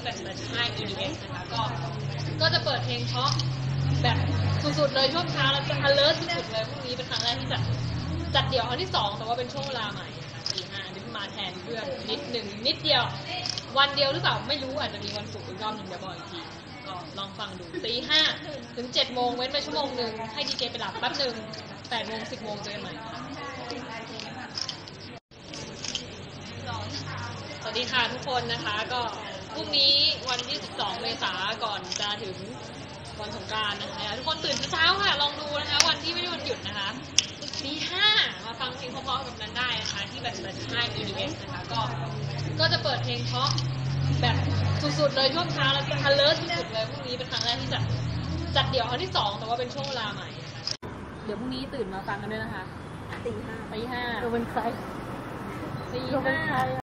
เป็นค่าย EDM นะคะก็จะเปิดเพลงเพราะแบบสุดๆเลยช่วงเช้าแล้วจะ alert สุดๆเลยพรุ่งนี้เป็นครั้งแรกที่จัดเดี่ยวครั้งที่2แต่ว่าเป็นช่วงเวลาใหม่นะคะ4-5นี่มาแทนเพื่อนนิดเดียววันเดียวหรือเปล่าไม่รู้อาจจะมีวันศุกร์อีกรอบหนึ่งเดี๋ยวบอกอีกทีก็ลองฟังดู5 ถึง 7 โมงเว้นไปชั่วโมงหนึ่งให้ดีเจไปหลับแป๊บหนึ่ง8 โมง 10 โมงเจอกันใหม่ค่ะสวัสดีค่ะทุกคนนะคะก็พรุ่งนี้วันที่12 เมษายนก่อนจะถึงวันสงกรานต์นะคะทุกคนตื่นเช้าค่ะลองดูนะคะวันที่ไม่ได้วันหยุดนะคะ5 มาฟังเพลงเพราะๆกับนั้นได้นะคะที่แบบค่าย EDM นะคะก็จะเปิดเพลงเพราะแบบสุดๆเลยช่วงเช้าแล้วจะ alert สุดๆเลยพรุ่งนี้เป็นครั้งแรกที่จัดเดี่ยวครั้งที่2แต่ว่าเป็นช่วงเวลาใหม่เดี๋ยวพรุ่งนี้ตื่นมาฟังกันด้วยนะคะตี 5เป็นใครตี 5